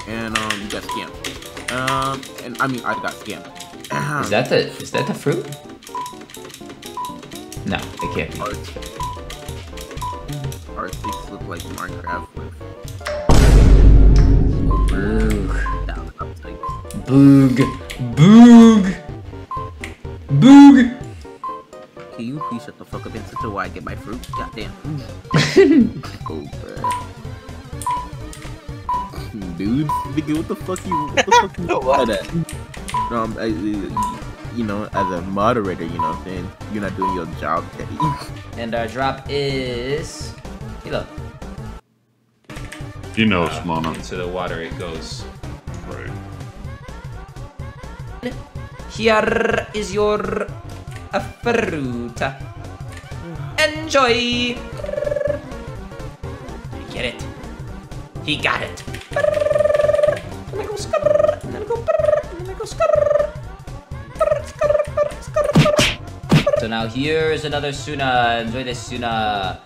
and you got scammed. And I mean I got scammed. Is that the fruit? No, it can't be. R6 look like Minecraft with Boog. Boog. Boog. Can you please shut the fuck up and sit till I get my fruit? Goddamn. Oh, bruh. Dude, nigga, what the fuck you mad at? You know, as a moderator, you know what I'm saying? You're not doing your job, Teddy. And our drop is Hilo. He knows, Mama. Into the water it goes. Right. Here is your fruit. Enjoy. Get it? He got it. Let me go skrrr. Let me go brrr. Let me go skrrr. So now here's another Suna. Enjoy this Suna.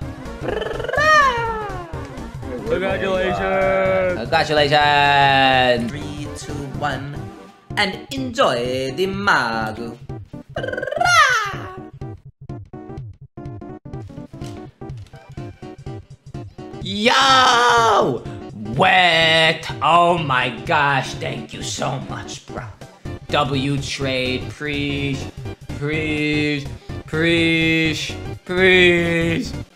Congratulations! Congratulations! 3, 2, 1, and enjoy the Magu. Yo! Wet! Oh my gosh, thank you so much, bro. W trade, preach.